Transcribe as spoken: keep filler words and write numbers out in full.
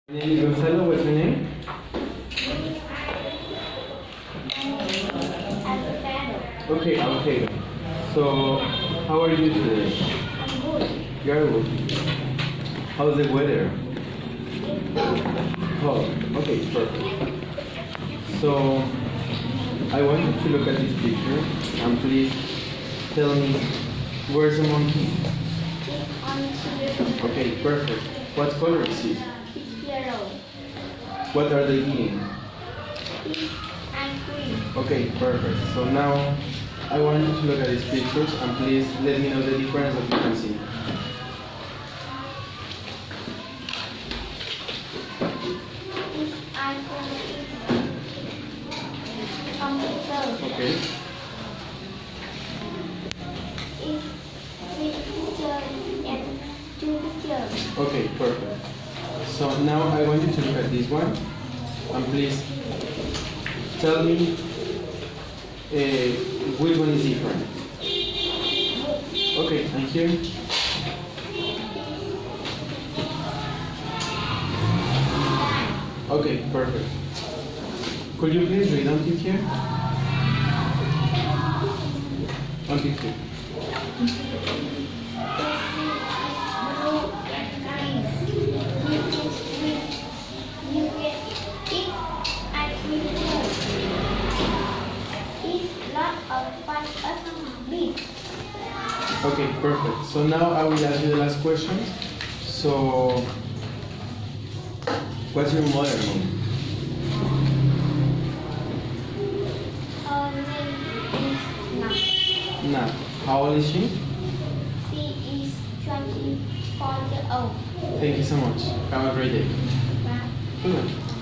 My name is Gonzalo. What's your name? Okay, okay. So, how are you today? I'm good. You are good. How's the weather? Oh, okay, perfect. So, I want you to look at this picture and please tell me, where's the monkey? It's on the Okay, perfect. What color is it? It's yellow. What are they eating? It's and green. Okay, perfect. So now I want you to look at these pictures and please let me know the difference that you can see. It's and computer. Okay. It's three pictures and two pictures. Okay, perfect. So now I want you to look at this one and please tell me uh, which one is different. Okay, and here? Okay, perfect. Could you please read until here? Until here. Blue and green. You can swim. You can eat and swim too. It's lot of fun at beach. Okay, perfect. So now I will ask you the last question. So, what's your mother name? Her name is Nam. Nah. How old is she? She is twenty-four years old. Thank you so much. Have a great day. Bye. Good night.